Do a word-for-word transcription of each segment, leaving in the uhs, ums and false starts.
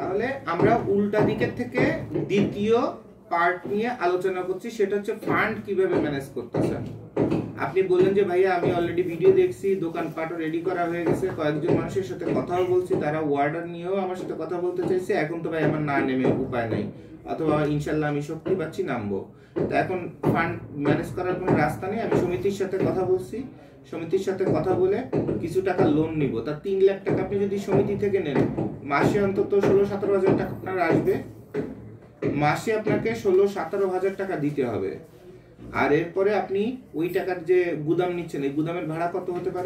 তাহলে আমরা উল্টা দিকের থেকে দ্বিতীয় পার্ট নিয়ে আলোচনা করছি, সেটা হচ্ছে ফান্ড কিভাবে ম্যানেজ করতেছেন। আপনি বললেন যে ভাইয়া আমি অলরেডি ভিডিও দেখছি, দোকানপাটও রেডি করা হয়ে গেছে, কয়েকজন মানুষের সাথে কথাও বলছি, তারা অর্ডার নিয়েও আমার সাথে কথা বলতে চাইছে, এখন তো ভাই আমার না নেমে উপায় নাই, অথবা ইনশাল্লাহ আমি শক্তি পাচ্ছি নামবো। তো এখন ফান্ড ম্যানেজ করার কোনো রাস্তা নেই, আমি সমিতির সাথে কথা বলছি, সমিতির সাথে কথা বলে কিছু টাকা লোন নিব। তা তিন লাখ টাকা আপনি যদি সমিতি থেকে নেন, মাসে অন্তত ষোলো সতেরো হাজার টাকা আপনার আসবে, মাসে আপনাকে ষোলো সতেরো হাজার টাকা দিতে হবে। আর এরপরে আপনি ওই টাকার যে গুদাম নিচ্ছেন, এই গুদামের ভাড়া কত হতে পারে?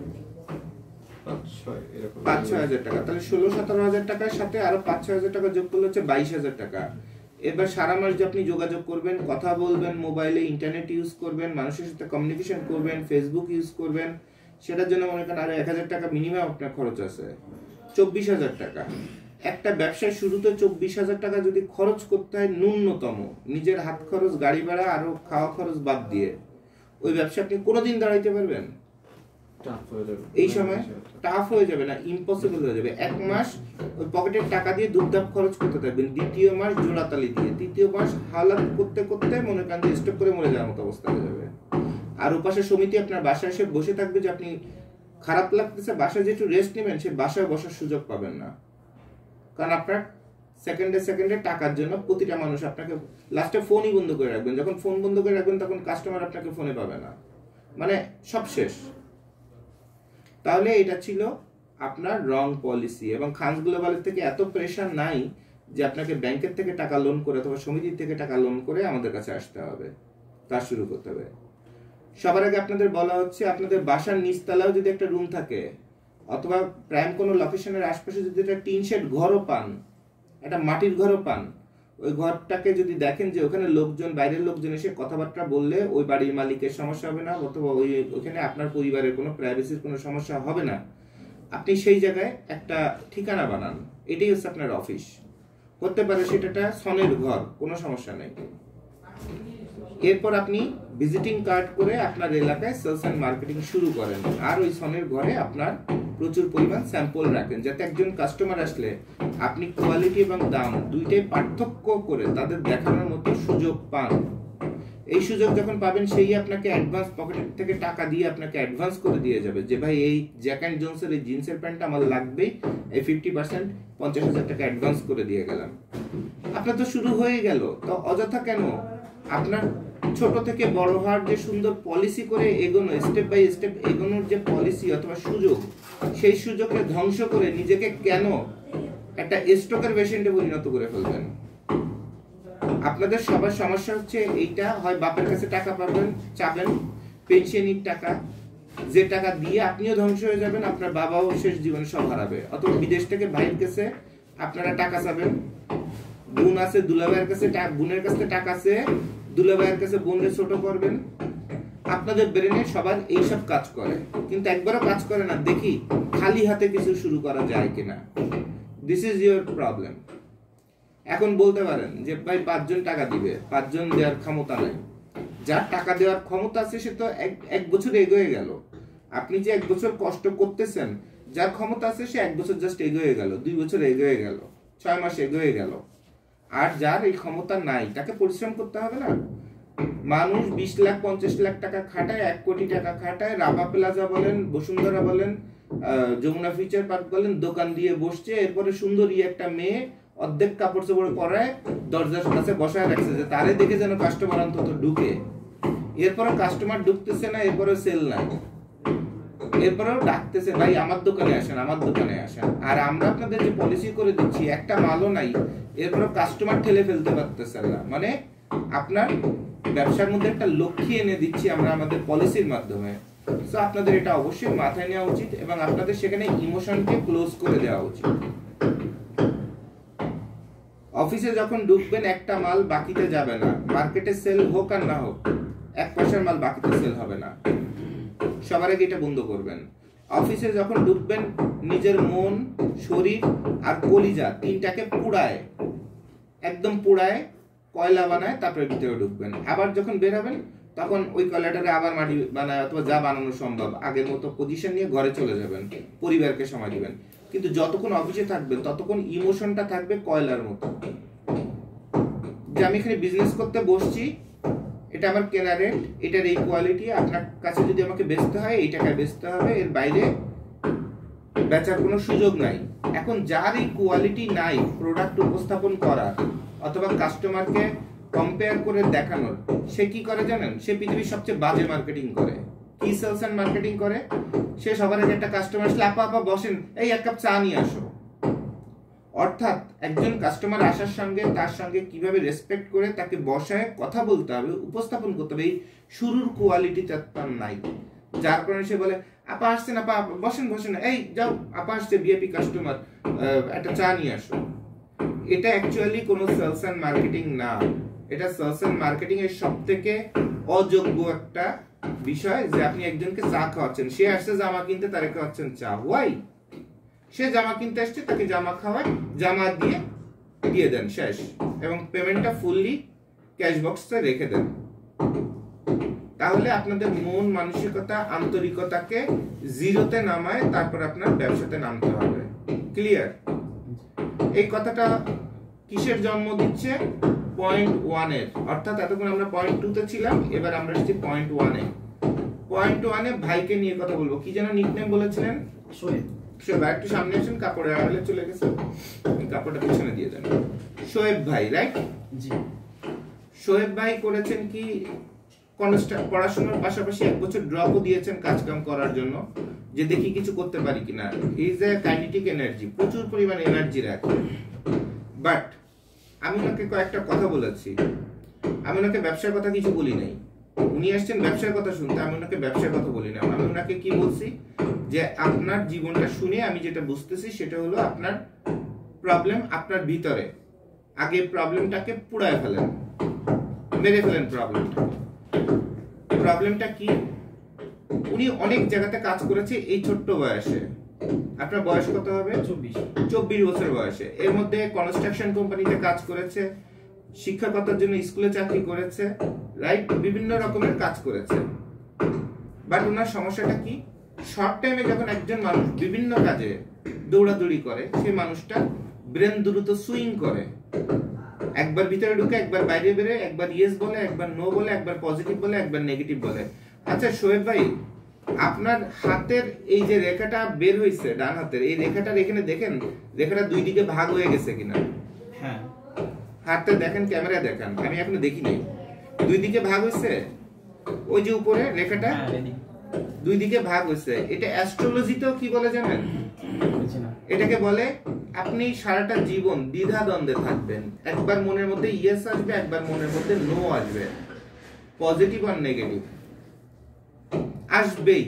পাঁচ ছয় হাজার টাকা। তাহলে ষোলো সতেরো হাজার টাকার সাথে আরো পাঁচ ছয় হাজার টাকা যোগ করলে হচ্ছে বাইশ হাজার টাকা। এবার সারা মাস যে আপনি যোগাযোগ করবেন, কথা বলবেন, মোবাইলে ইন্টারনেট ইউজ করবেন, মানুষের সাথে কমিউনিকেশন করবেন, ফেসবুক ইউজ করবেন, সেটার জন্য মনে করেন আরো এক হাজার টাকা মিনিমাম আপনার খরচ আছে, চব্বিশ হাজার টাকা। একটা ব্যবসায় শুরুতে চব্বিশ হাজার টাকা যদি খরচ করতে হয় ন্যূনতম, নিজের হাত খরচ, গাড়ি ভাড়া, আরো খাওয়া খরচ বাদ দিয়ে, ওই ব্যবসা আপনি কোনোদিন দাঁড়াইতে পারবেন? এই সময় টাফ হয়ে যাবে না, ইম্পসিবল হয়ে যাবে। এক মাস ওই পকেটের টাকা দিয়ে দুধদাপ খরচ করতে থাকবেন, দ্বিতীয় মাস জোড়াতালি দিয়ে, তৃতীয় মাস হালাত করতে করতে মনে করেন যে স্টপ করে মরে যাওয়ার মতো অবস্থা হয়ে যাবে। আর ওপাশে সমিতি আপনার বাসায় এসে বসে থাকবে যে আপনি খারাপ লাগতেছে, বাসায় যে একটু রেস্ট নেবেন, সে বাসায় বসার সুযোগ পাবেন না। কারণ আপনার সেকেন্ডে সেকেন্ডে টাকার জন্য প্রতিটা মানুষ আপনাকে লাস্টে ফোনই বন্ধ করে রাখবেন। যখন ফোন বন্ধ করে রাখবেন তখন কাস্টমার আপনাকে ফোনে পাবে না, মানে সব শেষ। তাহলে এটা ছিল আপনার রং পলিসি। এবং খানস গ্লোবালের থেকে এত প্রেশার নাই যে আপনাকে ব্যাংকের থেকে টাকা লোন করে অথবা সমিতির থেকে টাকা লোন করে আমাদের কাছে আসতে হবে, কাজ শুরু করতে হবে। সবার আগে আপনাদের বলা হচ্ছে, আপনাদের বাসার নিচতলাও যদি একটা রুম থাকে, অথবা প্রাইম কোনো লোকেশনের আশপাশে যদি একটা টিন শেড ঘরও পান, একটা মাটির ঘরও পান, ওই ঘরটাকে যদি দেখেন যে ওখানে লোকজন, বাইরের লোকজন এসে কথাবার্তা বললে ওই বাড়ির মালিকের সমস্যা হবে না, অথবা ওই ওখানে আপনার পরিবারের কোনো প্রাইভেসির কোনো সমস্যা হবে না, আপনি সেই জায়গায় একটা ঠিকানা বানান। এটাই হচ্ছে আপনার অফিস। হতে পারে সেটা একটা সনের ঘর, কোনো সমস্যা নেই। এরপর আপনি ভিজিটিং কার্ড করে আপনার এলাকায় সেলস এন্ড মার্কেটিং শুরু করেন, আর ওই সনের ঘরে আপনার প্রচুর পরিমাণ স্যাম্পল রাখেন, যাতে একজন কাস্টমার আসলে আপনি কোয়ালিটি এবং দাম দুইটাই পার্থক্য করে তাদের দেখানোর মতো সুযোগ পান। এই সুযোগ যখন পাবেন, সেই আপনাকে অ্যাডভান্স পকেট থেকে টাকা দিয়ে আপনাকে অ্যাডভান্স করে দিয়ে যাবে যে ভাই এই জ্যাক অ্যান্ড জোনসের এই জিন্সের প্যান্টটা আমার লাগবে, এই ফিফটি পার্সেন্ট পঞ্চাশ হাজার টাকা অ্যাডভান্স করে দিয়ে গেলাম। আপনার তো শুরু হয়ে গেল, তো অযথা কেন আপনার ছোট থেকে বড় হওয়ার যে সুন্দর পলিসি করে এগোনো, স্টেপ বাই স্টেপ এগোনোর যে পলিসি অথবা সুযোগ, সেই সুযোগকে ধ্বংস করে নিজেকে কেন একটা স্ট্রোকের পেশেন্টে পরিণত করে ফেলবেন? আপনাদের সবার সমস্যা হচ্ছে এইটা, হয় বাপের কাছে টাকা পাবেন, চাবেন পেনশনের টাকা, যে টাকা দিয়ে আপনিও ধ্বংস হয়ে যাবেন, আপনার বাবাও শেষ জীবনে সব হারাবে। অথবা বিদেশ থেকে ভাইয়ের কাছে আপনারা টাকা চাবেন, বোন আছে দুলাভাইয়ের কাছে, বোনের কাছে টাকা আছে, দুলাভাইয়ের কাছে বোনকে ছোট করবেন। আপনাদের ব্রেনে সবার এইসব কাজ করে, কিন্তু একবারও কাজ করে না দেখি খালি হাতে কিছু শুরু করা যায় কিনা। This is your problem. এখন বলতে পারেন যে ভাই পাঁচজন টাকা দিবে, পাঁচজন দেওয়ার ক্ষমতা নাই। যার টাকা দেওয়ার ক্ষমতা আছে সে তো এক এক বছর এগিয়ে গেল। আপনি যে এক বছর কষ্ট করতেছেন, যার ক্ষমতা আছে সে এক বছর জাস্ট এগিয়ে গেল, দুই বছর এগিয়ে গেল, ছয় মাস এগিয়ে গেল। আর যার এই ক্ষমতা নাই, তাকে পরিশ্রম করতে হবে না? মানুষ বিশ লাখ পঞ্চাশ লাখ টাকা খাটায়, এক কোটি টাকা খাটায়, রাবা প্লাজা বলেন, বসুন্ধরা বলেন, যমুনা ফিউচার পার্ক বলেন, দোকান দিয়ে বসছে। এরপরে সুন্দরী একটা মেয়ে অর্ধেক কাপড় চোপড় পরায় দরজার কাছে বসায় রাখছে যে তারে দেখে যেন কাস্টমার অন্তত ঢুকে। এরপরে কাস্টমার ঢুকতেছে না, এরপরে সেল নাই, এরপরেও ডাকতেছে ভাই আমার দোকানে আসেন, আমার দোকানে আসেন। আর আমরা আপনাদের যে পলিসি করে দিচ্ছি, একটা মালও নাই, এরপরে কাস্টমার ঠেলে ফেলতে পারতেছেন না। মানে আপনার ব্যবসার মধ্যে একটা লক্ষ্য এনে দিচ্ছি আমরা আমাদের পলিসির মাধ্যমে। সো আপনাদের এটা অবশ্যই মাথায় নেওয়া উচিত এবং আপনাদের সেখানে ইমোশনকে ক্লোজ করে দেওয়া উচিত। অফিসে যখন ঢুকবেন একটা মাল বাকিতে যাবে না, মার্কেটে সেল হোক আর না হোক, এক পয়সার মাল বাকিতে সেল হবে না। সবার আগে এটা বন্ধ করবেন। অফিসে যখন ঢুকবেন নিজের মন, শরীর আর কলিজা তিনটাকে পুড়ায়, একদম পুড়ায় কয়লা বানায়, তারপরে ভিতরে ঢুকবেন। আবার যখন বের হবেন তখন ওই কয়লাটাকে আবার মাটি বানায় অথবা যা বানানো সম্ভব আগের মতো পজিশন নিয়ে ঘরে চলে যাবেন, পরিবারকে সময় দিবেন। কিন্তু যতক্ষণ অফিসে থাকবেন ততক্ষণ ইমোশনটা থাকবে কয়লার মতো, যে আমি এখানে বিজনেস করতে বসছি, এটা আমার কেনা রেট, এটার এই কোয়ালিটি, আপনার কাছে যদি আমাকে বেচতে হয় এই টাকায় বেচতে হবে, এর বাইরে বেচার কোনো সুযোগ নাই। এখন যার এই কোয়ালিটি নাই প্রোডাক্ট উপস্থাপন করার অথবা কাস্টমারকে কম্পেয়ার করে দেখানোর, সে কি করে জানেন? সে পৃথিবীর সবচেয়ে বাজে মার্কেটিং করে। কি সেলস এন্ড মার্কেটিং করে? সে সবার আগে একটা কাস্টমার আসলে আপা আপা বসেন, এই এক কাপ চা নিয়ে আসো। অর্থাৎ একজন কাস্টমার আসার সঙ্গে তার সঙ্গে কিভাবে রেসপেক্ট করে তাকে বসায় কথা বলতে হবে, উপস্থাপন করতে হবে, এই শুরুর কোয়ালিটি তার নাই। যার কারণে সে বলে আপা আসছেন, আপা বসেন বসেন, এই যাও আপা আসছে ভিআইপি কাস্টমার, একটা চা নিয়ে আসো। এটা অ্যাকচুয়ালি কোনো সেলস এন্ড মার্কেটিং না, এটা সেলস এন্ড মার্কেটিং এর সবথেকে অযোগ্য একটা বিষয়, যে আপনি একজনকে চা খাওয়াচ্ছেন, সে আসছে জামা কিনতে, তারে খাওয়াচ্ছেন চা। ওয়াই? সে জামা কিনতে আসছে, তাকে জামা খাওয়ায়, জামা দিয়ে দিয়ে দেন, শেষ, এবং পেমেন্টটা ফুললি ক্যাশ বক্সে রেখে দেন। তাহলে আপনাদের মন মানসিকতা আন্তরিকতাকে জিরোতে নামায় তারপর আপনার ব্যবসাতে নামতে হবে। ক্লিয়ার? এই কথাটা কিসের জন্ম দিচ্ছে? পয়েন্ট ওয়ান এর। অর্থাৎ এতক্ষণ আমরা পয়েন্ট টু তে ছিলাম, এবার আমরা এসেছি পয়েন্ট ওয়ান এ। পয়েন্ট ওয়ান এ ভাইকে নিয়ে কথা বলবো। কি যেন নিকনেম বলেছিলেন? শোয়েব। শোয়েব, একটু সামনে আসেন, কাপড়ের আড়ালে চলে গেছে, কাপড়টা পিছনে দিয়ে দেন। শোয়েব ভাই, রাইট? জি। শোয়েব ভাই করেছেন কি পড়াশোনার পাশাপাশি এক বছর ড্রপও দিয়েছেন কাজকাম করার জন্য, যে দেখি কিছু করতে পারি কিনা। ইজ এ কাইনেটিক এনার্জি, প্রচুর পরিমাণে এনার্জি রাখে। বাট আমি ওনাকে কয়েকটা কথা বলেছি, আমি ওনাকে ব্যবসার কথা কিছু বলি নাই। উনি আসছেন ব্যবসার কথা শুনতে, আমি ওনাকে ব্যবসার কথা বলি না। আমি ওনাকে কি বলছি, যে আপনার জীবনটা শুনে আমি যেটা বুঝতেছি সেটা হলো আপনার প্রবলেম আপনার ভিতরে, আগে প্রবলেমটাকে পুড়ায় ফেলেন, মেরে ফেলেন প্রবলেমটা। প্রবলেমটা কি? উনি অনেক জায়গাতে কাজ করেছে এই ছোট্ট বয়সে। আপনার বয়স কত হবে? চব্বিশ। চব্বিশ বছর বয়সে। এর মধ্যে কনস্ট্রাকশন কোম্পানিতে কাজ করেছে, শিক্ষকতার জন্য স্কুলে চাকরি করেছে, রাইট? বিভিন্ন রকমের কাজ করেছে। বাট ওনার সমস্যাটা কি? শর্ট টাইমে যখন একজন মানুষ বিভিন্ন কাজে দৌড়াদৌড়ি করে, সেই মানুষটা ব্রেন দ্রুত সুইং করে, একবার ভিতরে ঢুকে একবার বাইরে বেরে, একবার ইয়েস বলে, একবার নো বলে, একবার পজিটিভ বলে, একবার নেগেটিভ বলে। আচ্ছা শোয়েব ভাই, আপনার হাতের এই যে রেখাটা বের হইছে ডান হাতের, এই রেখাটার এখানে দেখেন রেখাটা দুই দিকে ভাগ হয়ে গেছে কিনা? হ্যাঁ। হাতটা দেখেন, ক্যামেরা দেখেন, আমি এখনো দেখি নাই। দুই দিকে ভাগ হইছে, ওই যে উপরে রেখাটা দুই দিকে ভাগ হইছে। এটা অ্যাস্ট্রোলজিতেও কি বলে জানেন? এটাকে বলে আপনি সারাটা জীবন দ্বিধা দ্বন্দ্বে থাকবেন, একবার মনের মধ্যে ইয়েস আসবে, একবার মনের মধ্যে নো আসবে, পজিটিভ আর নেগেটিভ আসবেই।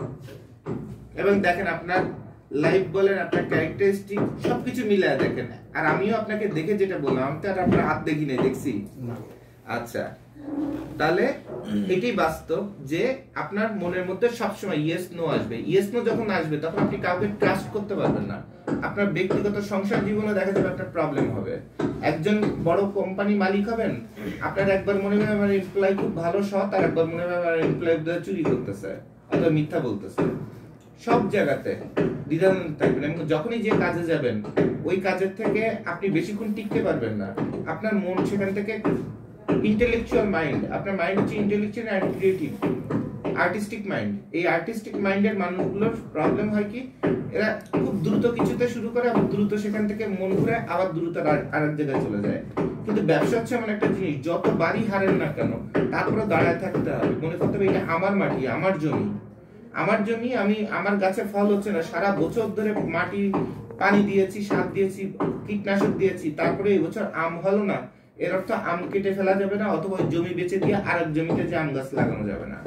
এবং দেখেন আপনার লাইফ বলেন, আপনার ক্যারেক্টারিস্টিক সবকিছু মিলায় দেখেন। আর আমিও আপনাকে দেখে যেটা বললাম, আমি তো আর আপনার হাত দেখি নাই, দেখছি। আচ্ছা, তাহলে এটাই বাস্তব যে আপনার মনের মধ্যে সবসময় ইয়েস নো আসবে। ইয়েস নো যখন আসবে তখন আপনি কাউকে ট্রাস্ট করতে পারবেন না। আপনার ব্যক্তিগত সংসার জীবনে দেখা যাবে একটা প্রবলেম হবে। একজন বড় কোম্পানি মালিক হবেন, আপনার একবার মনে হবে আমার এমপ্লয়ি খুব ভালো সৎ, আর একবার মনে হবে আমার এমপ্লয়ি চুরি করতেছে অথবা মিথ্যা বলতেছে। সব জায়গাতে দ্বিধাদ্বন্দ্ব থাকবেন, এবং যখনই যে কাজে যাবেন ওই কাজের থেকে আপনি বেশিক্ষণ টিকতে পারবেন না। আপনার মন সেখান থেকে ইন্টেলেকচুয়াল মাইন্ড, আপনার মাইন্ড হচ্ছে ইন্টেলেকচুয়াল আর ক্রিয়েটিভ, আর্টিস্টিক মাইন্ড। এই আর্টিস্টিক মাইন্ডের মানুষগুলোর প্রবলেম হয় কি, এরা খুব দ্রুত কিছুতে শুরু করে, আবার দ্রুত সেখান থেকে মন ঘুরে আবার দ্রুত আরেক জায়গায় চলে যায়। কিন্তু ব্যবসা হচ্ছে এমন একটা জিনিস, যত বাড়ি হারেন না কেন তারপরে দাঁড়ায় থাকতে হবে, মনে করতে হবে এটা আমার মাটি, আমার জমি, আমার জমি, আমি আমার গাছে ফল হচ্ছে না, সারা বছর ধরে মাটি পানি দিয়েছি, সার দিয়েছি, কীটনাশক দিয়েছি, তারপরে এই বছর আম হলো না, এর অর্থ আম কেটে ফেলা যাবে না, অথবা জমি বেচে দিয়ে আরেক জমিতে যে আম গাছ লাগানো যাবে না,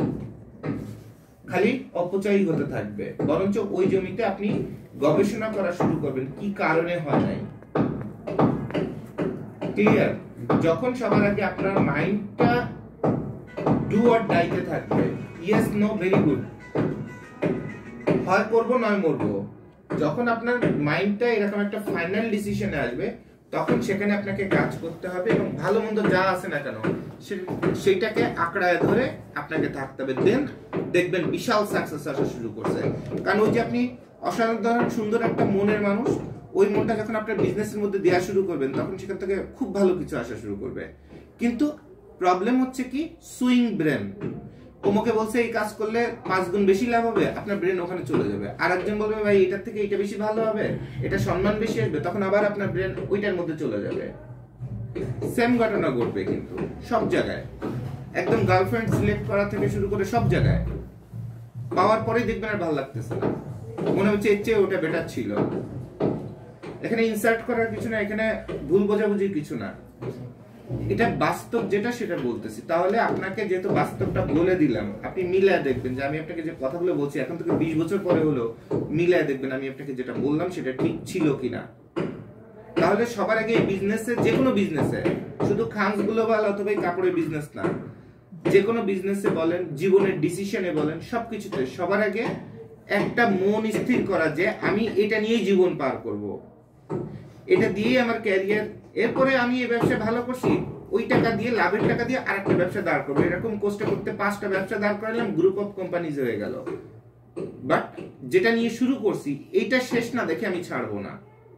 খালি অপচয়ই হতে থাকবে। বরঞ্চ ওই জমিতে আপনি গবেষণা করা শুরু করবেন কি কারণে হয় নাই। ক্লিয়ার? যখন সবার আগে আপনার মাইন্ডটা ডু অর ডাইতে থাকবে, ইয়েস নো ভেরি গুড, হয় করবো নয় মরবো, যখন আপনার মাইন্ডটা এরকম একটা ফাইনাল ডিসিশনে আসবে তখন সেখানে আপনাকে কাজ করতে হবে, এবং ভালো মন্দ যা আছে না কেন সেইটাকে আঁকড়ায় ধরে আপনাকে থাকতে হবে। দেন দেখবেন বিশাল সাকসেস আসা শুরু করছে। কারণ ওই যে আপনি অসাধারণ সুন্দর একটা মনের মানুষ, ওই মনটা যখন আপনার বিজনেসের মধ্যে দেওয়া শুরু করবেন তখন সেখান থেকে খুব ভালো কিছু আসা শুরু করবে। কিন্তু প্রবলেম হচ্ছে কি, সুইং ব্রেন। ওমকে বলছে এই কাজ করলে পাঁচ গুণ বেশি লাভ হবে, আপনার ব্রেন ওখানে চলে যাবে। আর একজন বলবে ভাই এটার থেকে এটা বেশি ভালো হবে, এটা সম্মান বেশি আসবে, তখন আবার আপনার ব্রেন ওইটার মধ্যে চলে যাবে। সেম ঘটনা ঘটবে কিন্তু সব জায়গায়, একদম গার্লফ্রেন্ড সিলেক্ট করা থেকে শুরু করে সব জায়গায় পাওয়ার পরেই দেখবেন আর ভালো লাগতেছে না, মনে হচ্ছে এর চেয়ে ওটা বেটার ছিল। এখানে ইনসার্ট করার কিছু না, এখানে ভুল বোঝাবুঝির কিছু না, এটা বাস্তব যেটা সেটা বলতেছি। তাহলে আপনাকে যেহেতু বাস্তবটা বলে দিলাম, আপনি মিলায় দেখবেন যে আমি আপনাকে যে কথাগুলো বলছি এখন থেকে বিশ বছর পরে হলো মিলায় দেখবেন আমি আপনাকে যেটা বললাম সেটা ঠিক ছিল কিনা। তাহলে সবার আগে এই বিজনেসে, যে কোনো বিজনেসে, শুধু খানস গ্লোবাল অথবা কাপড়ের বিজনেস না, যে কোনো বিজনেসে বলেন, জীবনের ডিসিশনে বলেন, সবকিছুতে সবার আগে একটা মন স্থির করা যে আমি এটা নিয়েই জীবন পার করব, এটা দিয়েই আমার ক্যারিয়ার, এরপরে আমি এই ব্যবসা ভালো করছি ওই টাকা দিয়ে, লাভের টাকা দিয়ে আরেকটা ব্যবসা দাঁড় করবো। এরকম কষ্ট করতে পাঁচটা ব্যবসা দাঁড় করালাম, গ্রুপ অফ কোম্পানিজ হয়ে গেল। বাট যেটা নিয়ে শুরু করছি এইটা শেষ না দেখে আমি ছাড়বো না,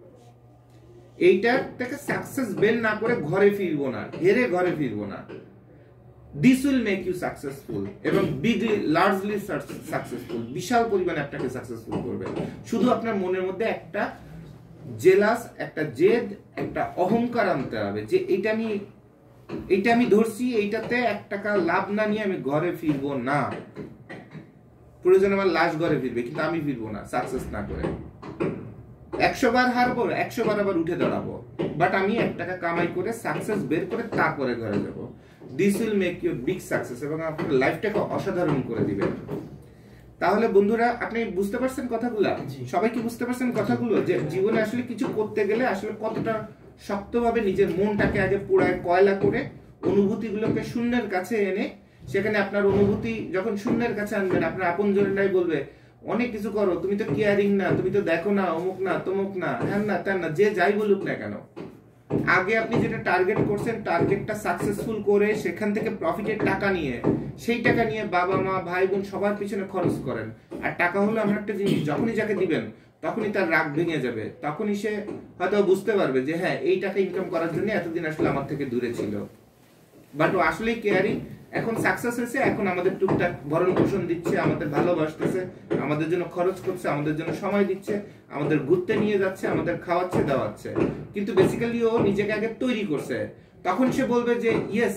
এইটার থেকে সাকসেস বের না করে ঘরে ফিরবো না, হেরে ঘরে ফিরবো না। This will make you successful এবং বিগলি লার্জলি সাকসেসফুল, বিশাল পরিমাণে আপনাকে সাকসেসফুল করবে। শুধু আপনার মনের মধ্যে একটা জেলাস, একটা জেদ, একটা অহংকার আনতে হবে যে এইটা আমি এইটা আমি ধরছি, এইটাতে এক টাকা লাভ না নিয়ে আমি ঘরে ফিরবো না। প্রয়োজন আমার লাশ ঘরে ফিরবে, কিন্তু আমি ফিরবো না সাকসেস না করে। একশো বার হারবো, একশো বার আবার উঠে দাঁড়াবো, বাট আমি এক টাকা কামাই করে সাকসেস বের করে তারপরে ঘরে যাব। This will make you big success এবং আপনার লাইফটাকে অসাধারণ করে দিবে। তাহলে বন্ধুরা আপনি বুঝতে পারছেন কথাগুলো? সবাই কি বুঝতে পারছেন কথাগুলো? যে জীবনে আসলে কিছু করতে গেলে আসলে কতটা শক্তভাবে নিজের মনটাকে আগে পুরায় কয়লা করে অনুভূতিগুলোকে শূন্যের কাছে এনে, সেখানে আপনার অনুভূতি যখন শূন্যের কাছে আনবেন, আপনার আপনজনেরাই বলবে অনেক কিছু করো, তুমি তো কেয়ারিং না, তুমি তো দেখো না, অমুক না, তমুক না, হ্যাঁ না, তেন না, যে যাই বলুক না কেন, আগে আপনি যেটা টার্গেট করছেন টার্গেটটা সাকসেসফুল করে সেখান থেকে প্রফিটের টাকা নিয়ে, সেই টাকা নিয়ে বাবা মা ভাই বোন সবার পিছনে খরচ করেন। আর টাকা হলো এমন একটা জিনিস, যখনই যাকে দিবেন তখনই তার রাগ ভেঙে যাবে, তখনই সে হয়তো বুঝতে পারবে যে হ্যাঁ এই টাকা ইনকাম করার জন্য এতদিন আসলে আমার থেকে দূরে ছিল। বাট ও আসলেই কেয়ারিং, এখন সাকসেস হয়েছে, এখন আমাদের টুকটাক ভরণ পোষণ দিচ্ছে, আমাদের ভালোবাসতেছে, আমাদের জন্য খরচ করছে, আমাদের জন্য সময় দিচ্ছে, আমাদের ঘুরতে নিয়ে যাচ্ছে, আমাদের খাওয়াচ্ছে দাওয়াচ্ছে। কিন্তু বেসিক্যালি ও নিজেকে আগে তৈরি করছে, তখন সে বলবে যে ইয়েস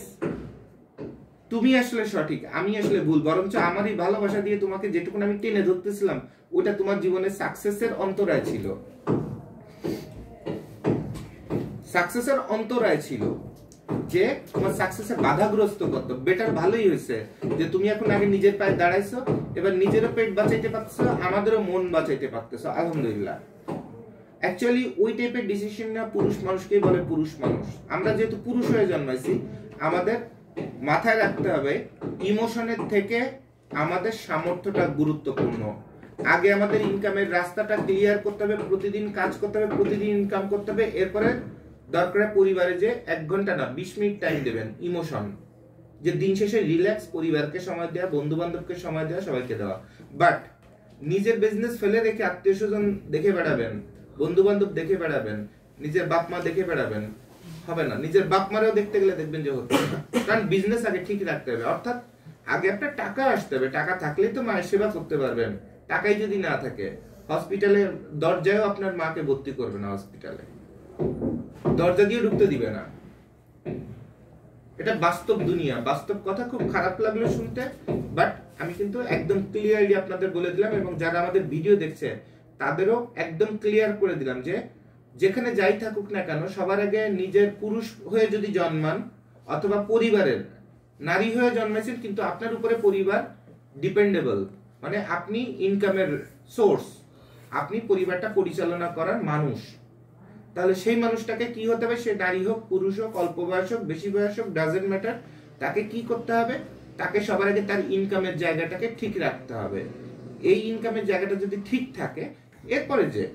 তুমি আসলে সঠিক, আমি আসলে ভুল, বরঞ্চ আমার এই ভালোবাসা দিয়ে তোমাকে যেটুকুন আমি টেনে ধরতেছিলাম ওটা তোমার জীবনে সাকসেসের অন্তরায় ছিল, সাকসেসের অন্তরায় ছিল, যে তোমার সাকসেসে বাধাগ্রস্ত করতো। বেটার ভালোই হয়েছে যে তুমি এখন আগে নিজের পায়ে দাঁড়াইছো, এবার নিজেরও পেট বাঁচাইতে পারছো, আমাদেরও মন বাঁচাইতে পারতেছো, আলহামদুলিল্লাহ। অ্যাকচুয়ালি ওই টাইপের ডিসিশন না পুরুষ মানুষকেই বলে পুরুষ মানুষ। আমরা যেহেতু পুরুষ হয়ে জন্মাইছি, আমাদের মাথায় রাখতে হবে ইমোশনের থেকে আমাদের সামর্থ্যটা গুরুত্বপূর্ণ। আগে আমাদের ইনকামের রাস্তাটা ক্লিয়ার করতে হবে, প্রতিদিন কাজ করতে হবে, প্রতিদিন ইনকাম করতে হবে, এরপরে দরকার পরিবারে যে এক ঘন্টা না বিশ মিনিট টাইম দেবেন ইমোশন, যে দিন শেষে রিল্যাক্স, পরিবারকে সময় দেওয়া, বন্ধু বান্ধবকে সময় দেওয়া, সবাইকে দেওয়া। বাট নিজের বিজনেস ফেলে রেখে আত্মীয় স্বজন দেখে বেড়াবেন, বন্ধু বান্ধব দেখে বেড়াবেন, নিজের বাপ মা দেখে বেড়াবেন, হবে না। নিজের বাপ মারেও দেখতে গেলে দেখবেন যে হচ্ছে না, কারণ বিজনেস আগে ঠিক রাখতে হবে। অর্থাৎ আগে একটা টাকা আসতে হবে, টাকা থাকলেই তো মায়ের সেবা করতে পারবেন। টাকাই যদি না থাকে, হসপিটালে দরজায়ও আপনার মাকে ভর্তি করবে না, হসপিটালে দরজা দিয়ে ঢুকতে দিবে না। এটা বাস্তব দুনিয়া, বাস্তব কথা। খুব খারাপ লাগলো শুনতে, বাট আমি কিন্তু একদম ক্লিয়ারলি আপনাদের বলে দিলাম, এবং যারা আমাদের ভিডিও দেখছে তাদেরও একদম ক্লিয়ার করে দিলাম যে যেখানে যাই থাকুক না কেন, সবার আগে নিজের পুরুষ হয়ে যদি জন্মান, অথবা পরিবারের নারী হয়ে জন্মেছেন কিন্তু আপনার উপরে পরিবার ডিপেন্ডেবল, মানে আপনি ইনকামের সোর্স, আপনি পরিবারটা পরিচালনা করার মানুষ, তাহলে সেই মানুষটাকে কি হতে হবে, সে নারী হোক, পুরুষ হোক, অল্প বয়স হোক, বেশি বয়স হোক, ডাজেন্ট ম্যাটার, তাকে কি করতে হবে, তাকে সবার আগে তার ইনকামের জায়গাটাকে ঠিক রাখতে হবে। এই ইনকামের জায়গাটা যদি ঠিক থাকে, এরপরে যে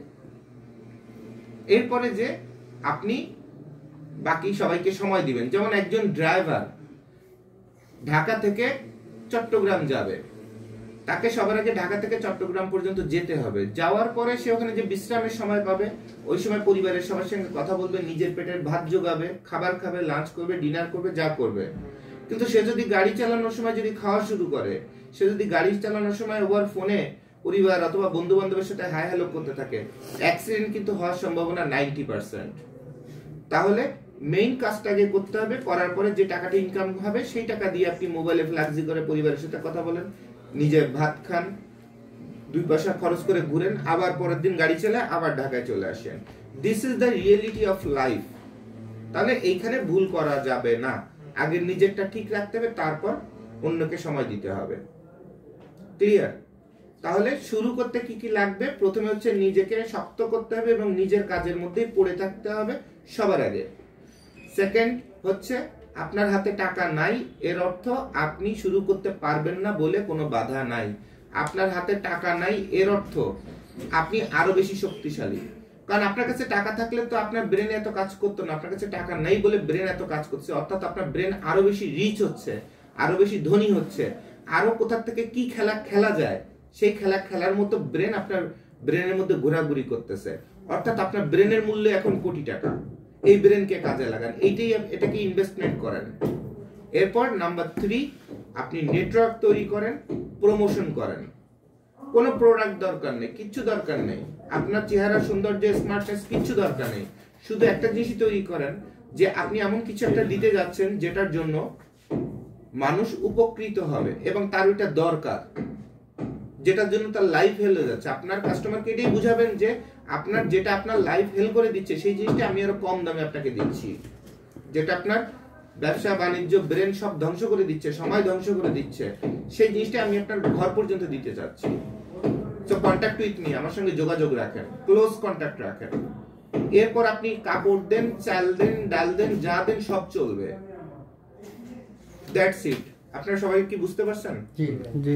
এরপরে যে আপনি বাকি সবাইকে সময় দিবেন। যেমন একজন ড্রাইভার ঢাকা থেকে চট্টগ্রাম যাবে, তাকে সবার আগে ঢাকা থেকে চট্টগ্রাম পর্যন্ত যেতে হবে। যাওয়ার পরে সে ওখানে যে বিশ্রামের সময় পাবে, ওই সময় পরিবারের সবার সঙ্গে কথা বলবে, নিজের পেটের ভাত জোগাবে, খাবার খাবে, লাঞ্চ করবে, ডিনার করবে, যা করবে। কিন্তু সে যদি গাড়ি চালানোর সময় যদি খাওয়া শুরু করে, সে যদি গাড়ি চালানোর সময় ওভার ফোনে পরিবার অথবা বন্ধু বান্ধবের সাথে হাই হ্যালো করতে থাকে, অ্যাক্সিডেন্ট কিন্তু হওয়ার সম্ভাবনা নাইনটি পার্সেন্ট। তাহলে মেইন কাজটা আগে করতে হবে, করার পরে যে টাকাটা ইনকাম হবে সেই টাকা দিয়ে আপনি মোবাইলে ফ্লাক্সি করে পরিবারের সাথে কথা বলেন, নিজে ভাত খান, দুই পয়সা খরচ করে ঘুরেন, আবার পরের দিন গাড়ি চালায় আবার ঢাকায় চলে আসেন। This is the reality of life. তাহলে এইখানে ভুল করা যাবে না, আগে নিজেরটা ঠিক রাখতে হবে, তারপর অন্যকে সময় দিতে হবে। ক্লিয়ার? তাহলে শুরু করতে কি কি লাগবে? প্রথমে হচ্ছে নিজেকে শক্ত করতে হবে এবং নিজের কাজের মধ্যেই পড়ে থাকতে হবে সবার আগে। সেকেন্ড হচ্ছে আপনার হাতে টাকা নাই, এর অর্থ আপনি শুরু করতে পারবেন না বলে কোনো বাধা নাই। আপনার হাতে টাকা নাই এর অর্থ আপনি আরো বেশি শক্তিশালী। কারণ আপনার কাছে টাকা থাকলে তো আপনার ব্রেন এত কাজ করতো না, আপনার কাছে টাকা নাই বলে ব্রেন এত কাজ করছে, অর্থাৎ আপনার ব্রেন আরো বেশি রিচ হচ্ছে, আরো বেশি ধনী হচ্ছে, আরো কোথা থেকে কি খেলা খেলা যায় সেই খেলা খেলার মতো ব্রেন আপনার ব্রেনের মধ্যে ঘোরাঘুরি করতেছে। অর্থাৎ আপনার ব্রেনের মূল্য এখন কোটি টাকা। এই ব্রেনকে কাজে লাগান, এইটাই এটাকে ইনভেস্টমেন্ট করেন। এরপর নাম্বার থ্রি, আপনি নেটওয়ার্ক তৈরি করেন, প্রমোশন করেন। কোনো প্রোডাক্ট দরকার নেই, কিচ্ছু দরকার নেই, আপনার চেহারা সৌন্দর্য স্মার্টনেস কিচ্ছু দরকার নেই। শুধু একটা জিনিসই তৈরি করেন যে আপনি এমন কিছু একটা দিতে যাচ্ছেন যেটার জন্য মানুষ উপকৃত হবে এবং তার ওইটা দরকার, যেটার জন্য তার লাইফ হেল্প হয়ে যাচ্ছে। আপনার কাস্টমারকে এটাই বুঝাবেন যে আপনার যেটা আপনার লাইফ হেল্প করে দিচ্ছে সেই জিনিসটা আমি আরো কম দামে আপনাকে দিচ্ছি। যেটা আপনার ব্যবসা বাণিজ্য ব্রেন সব ধ্বংস করে দিচ্ছে, সময় ধ্বংস করে দিচ্ছে, সেই জিনিসটা আমি আপনার ঘর পর্যন্ত দিতে চাচ্ছি। সো কন্ট্যাক্ট উইথ মি, আমার সঙ্গে যোগাযোগ রাখেন, ক্লোজ কন্ট্যাক্ট রাখেন। এরপর আপনি কাপড় দেন, চাল দেন, ডাল দেন, যা দেন সব চলবে। That's it. আপনারা সবাই কি বুঝতে পারছেন? জি জি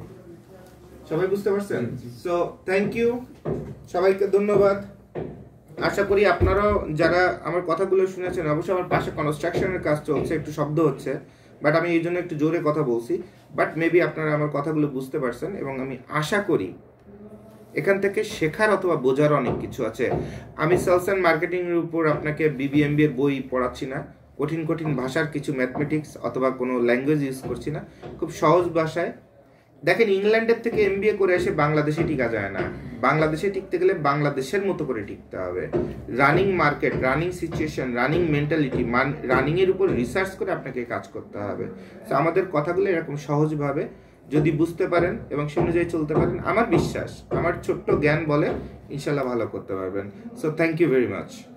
সবাই বুঝতে পারছেন? সো থ্যাংক ইউ, সবাইকে ধন্যবাদ। আশা করি আপনারাও যারা আমার কথাগুলো শুনেছেন, অবশ্যই আমার পাশে কনস্ট্রাকশনের কাজ চলছে, একটু শব্দ হচ্ছে, বাট আমি এই জন্য একটু জোরে কথা বলছি, বাট মেবি আপনারা আমার কথাগুলো বুঝতে পারছেন এবং আমি আশা করি এখান থেকে শেখার অথবা বোঝার অনেক কিছু আছে। আমি সেলস অ্যান্ড মার্কেটিং এর উপর আপনাকে বিবিএমবি এর বই পড়াচ্ছি না, কঠিন কঠিন ভাষার কিছু ম্যাথমেটিক্স অথবা কোনো ল্যাঙ্গুয়েজ ইউজ করছি না, খুব সহজ ভাষায়। দেখেন, ইংল্যান্ডের থেকে এমবিএ করে এসে বাংলাদেশে টিকা যায় না। বাংলাদেশে টিকতে গেলে বাংলাদেশের মতো করে টিকতে হবে। Running market, running situation, running mentality, running এর উপর রিসার্চ করে আপনাকে কাজ করতে হবে। তো আমাদের কথাগুলো এরকম সহজভাবে যদি বুঝতে পারেন এবং সে অনুযায়ী চলতে পারেন, আমার বিশ্বাস, আমার ছোট্ট জ্ঞান বলে ইনশাল্লাহ ভালো করতে পারবেন। So thank you very much.